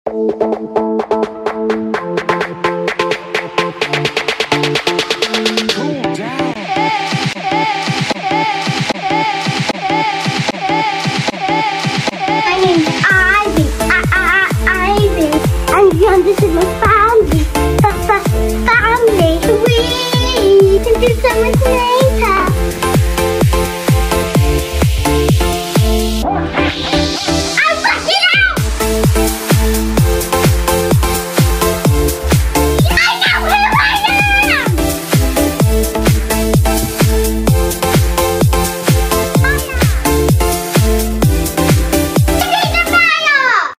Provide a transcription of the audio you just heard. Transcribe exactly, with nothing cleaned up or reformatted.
This is my family, fa fa family. We can do so much later.